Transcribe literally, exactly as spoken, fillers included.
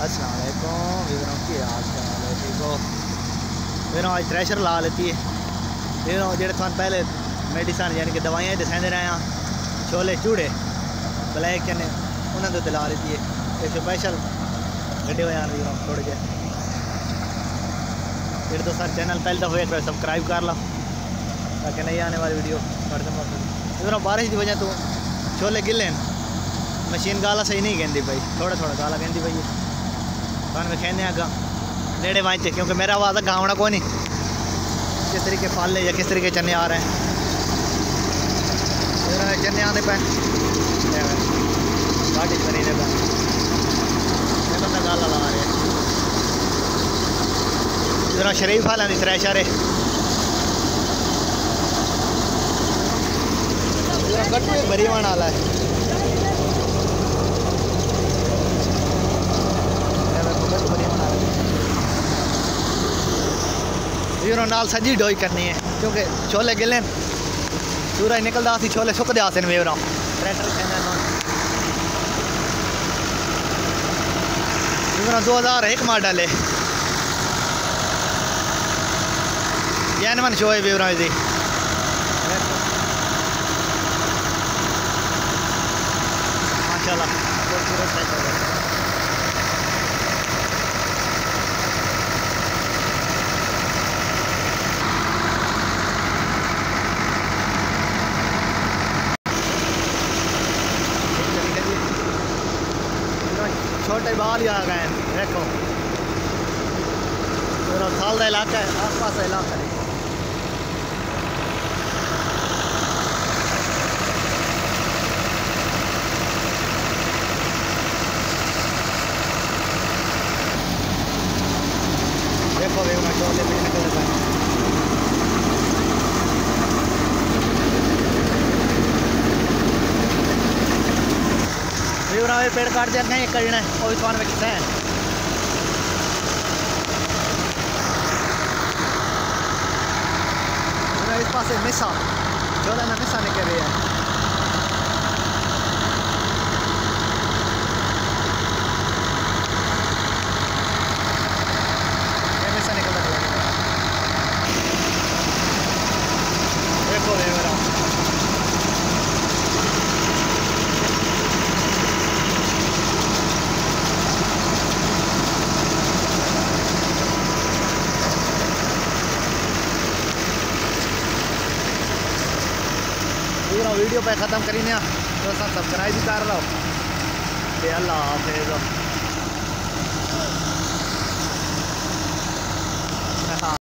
अस्सलाम वालेकुम वीरों की हाल चाल है ठीक हो वीरों आज थ्रेशर ला लेती है वीरों जेड़े थान पहले मेडिसन यानी कि दवाइयां दसाते रहे हैं छोले चूड़े ब्लैक चने उन्होंने तो ला लेती है एक स्पेशल वीडियो यार वीरों थोड़े जे जेड़े तो सर चैनल पहले दफ़ा एक सब्सक्राइब कर लो ताकि नहीं आने वाली वीडियो कर दूँगा वीरों बारिश की वजह तो छोले गिले मशीन गाला सही नहीं कहती भाई थोड़ा थोड़ा गाला कहती भाई थान में कहने आगा नेड़े वाँचे क्योंकि मेरा आवाज़ है गाँवना को नहीं किस तरीके फल है या किस तरीके चने आ रहे हैं चने आने पे गाड़ी खरीदने पे बंदा गाला ला रहे जरा शरीफ हाल है थ्रेशर है गट्टू भरी होने वाला है वीरों नाल सजी डोई करनी है क्योंकि छोले गिले सूरज निकलता सी छोले सुकते आते हैं वीरों वीरों दो हज़ार एक मॉडल है जैनवन शो है वीरों जी माशाल्लाह छोटे बाल ही आ गए हैं देखो पूरा साल का इलाका है आस पास का इलाका है देखो वे छोले भी निकल रहे हैं पेड़ काट दिया नहीं करना है और दुकान में कितना है इस पास मिसा छोले में मिसा निकल रही है ये मिसा निकल रहा है देखो ये मेरा वीडियो पे ख़त्म करी तो सब्सक्राइब भी कर लो अल्लाह हाफिज़।